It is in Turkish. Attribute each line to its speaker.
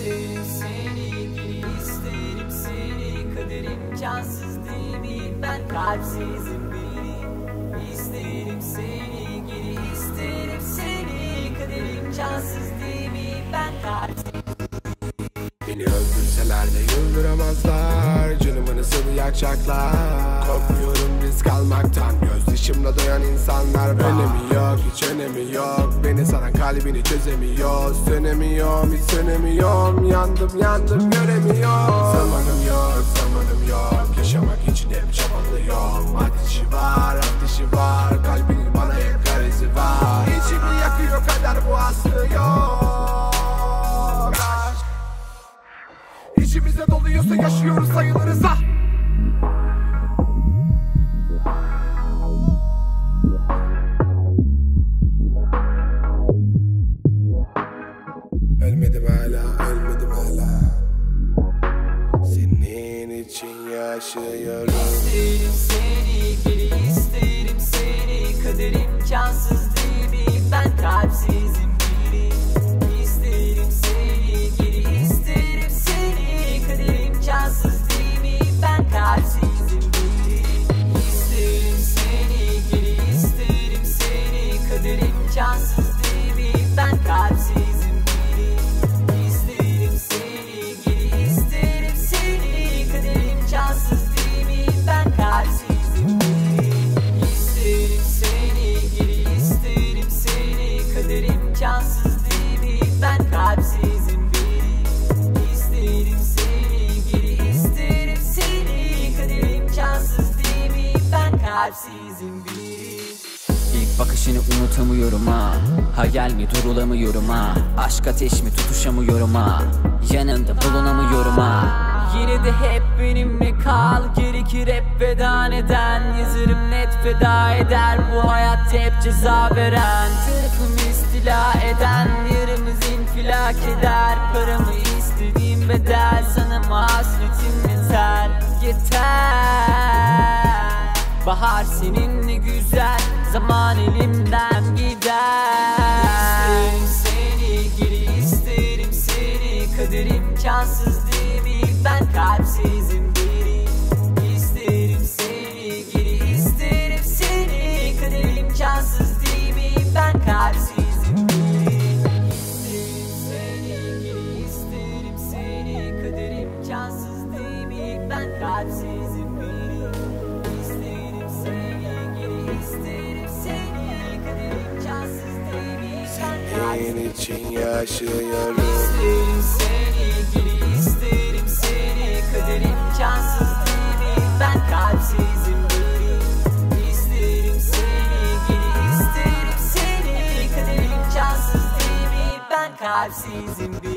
Speaker 1: İsterim seni, geri isterim seni. Kaderim cansız değil mi? Ben kalpsizim biri. İsterim seni, geri isterim seni. Kaderim cansız değil mi? Ben kalpsizim.
Speaker 2: Beni öldürseler de yıldıramazlar, canımı nasıl yakacaklar? Korkmuyorum risk almaktan, gözyaşımla doyan insanlar var. Önemi yok, hiç önemi yok, beni saran kalbini çözemiyor. Sönemiyorum, hiç sönemiyorum, yandım göremiyorum. Zamanım yok, yaşamak için hep çabalıyorum. Ateşi var, kalbinin bana hep garezi var. İçimi yakıyor kader, bu aslı yok. İçimizde doluyorsa yaşıyoruz sayılırız ha. Ölmedim hala, senin için yaşıyorum.
Speaker 1: İsterim seni, geri isterim seni. Kaderim cansız değil mi? Ben kalpsizim biri. İsterim seni, geri isterim seni. Kaderim cansız değil mi? Ben kalpsizim biri. İsterim seni, geri isterim seni. Kaderim cansız değil mi? Ben kalpsizim biri. İsterim seni, geri isterim seni. Kaderim cansız değil mi? Ben kalpsizim biri. İsterim seni, geri isterim seni. Kaderim cansız değil mi? Ben kalpsizim biri. İsterim seni, geri isterim seni. Kaderim cansız değil mi? Ben kalpsizim biri.
Speaker 3: İlk bakışını unutamıyorum ha. Hayal mi durulamıyorum ha. Aşk ateş mi tutuşamıyorum ha. Yanında bulunamıyorum ha. Yine de hep benimle kal. Gerekir hep veda neden. Yazarım net feda eder. Bu hayat hep ceza veren. Tarafımı istila eden. Yarımız infilak eder. Paramı istediğim bedel. Sana mı hasretim yeter. Bahar seninle güzel, zaman elimden gider.
Speaker 1: İsterim seni, geri isterim seni. Kaderim cansız değil mi? Ben kalpsizim biri. İsterim seni, geri isterim seni. Kaderim cansız değil mi? Ben kalpsizim biri. İsterim seni, geri isterim seni. Kaderim cansız değil mi? Ben kalpsizim biri.
Speaker 2: Senin için yaşıyorum.
Speaker 1: İsterim seni, geri isterim seni. Kaderim cansız değil mi? Ben kalpsizim biri. İsterim seni, geri isterim seni. Kaderim cansız değil mi? Ben kalpsizim biri.